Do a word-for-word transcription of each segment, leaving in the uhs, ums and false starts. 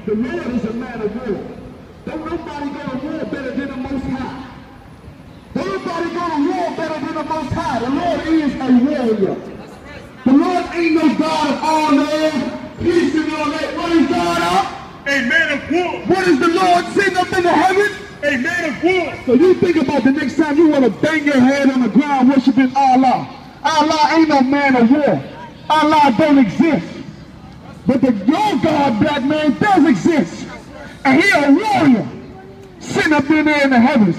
The Lord is a man of war. Don't nobody go to war better than the Most High. Don't nobody go to war better than the Most High. The Lord is a warrior. The Lord ain't no God of all love, peace, and all that. What is God up? A man of war. What is the Lord sitting up in the heavens? A man of war. So you think about the next time you want to bang your head on the ground worshiping Allah. Allah ain't no man of war. Allah don't exist. But the your God, black man, does exist. And he a warrior sitting up in there in the heavens.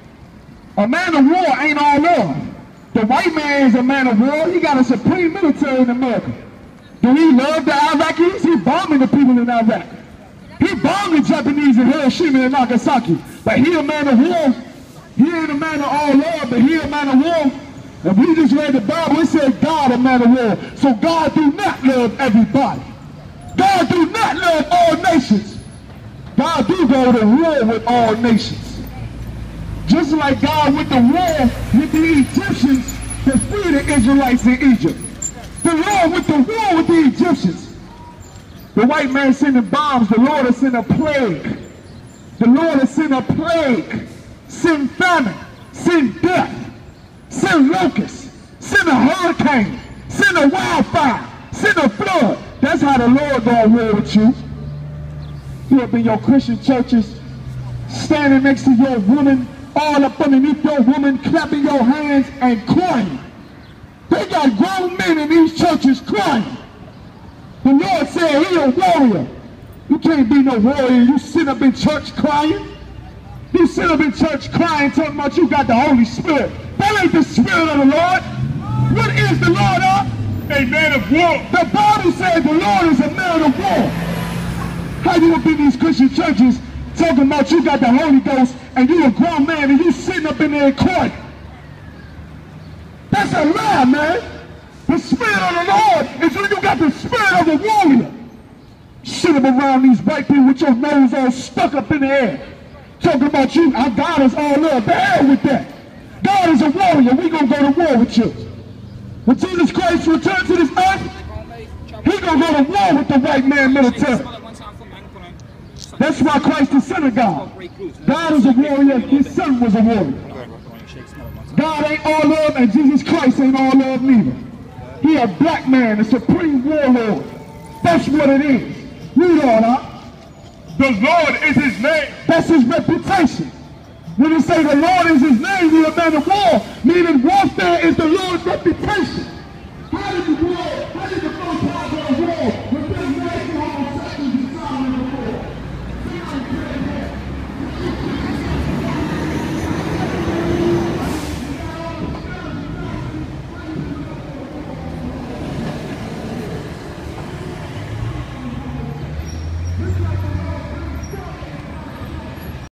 A man of war ain't all love. The white man is a man of war. He got a supreme military in America. Do he love the Iraqis? He bombing the people in Iraq. He bombed the Japanese in Hiroshima and Nagasaki. But he a man of war. He ain't a man of all love, but he a man of war. And we just read the Bible, it said God a man of war. So God do not love everybody. God do not love all nations. God do go to war with all nations. Just like God went to war with the Egyptians to free the Israelites in Egypt. The Lord went to war with the Egyptians. The white man sending bombs, the Lord has sent a plague. The Lord has sent a plague. Send famine, send death, send locusts, send a hurricane, send a wildfire, send a flood. That's how the Lord gonna war with you. You up in your Christian churches, standing next to your woman, all up underneath your woman, clapping your hands and crying. They got grown men in these churches crying. The Lord said he a warrior. You can't be no warrior. You sit up in church crying. You sit up in church crying, talking about you got the Holy Spirit. That ain't the Spirit of the Lord. What is the Lord of? A man of war. The Bible says the Lord is a man of war. How you up in these Christian churches talking about you got the Holy Ghost and you a grown man and you sitting up in there crying? That's a lie, man. The Spirit of the Lord is when you got the spirit of a warrior. Sit up around these white people with your nose all stuck up in the air. Talking about you, our God is all love. The hell with that. God is a warrior. We gonna go to war with you. When Jesus Christ returns to this earth, he gonna go to war with the white man military. That's why Christ is son of God. God is a warrior. His son was a warrior. God ain't all love and Jesus Christ ain't all love neither. He a black man, a supreme warlord. That's what it is. Read on up. The Lord is his name. That's his reputation. When they say the Lord is his name, he a man of war, meaning warfare is the Lord.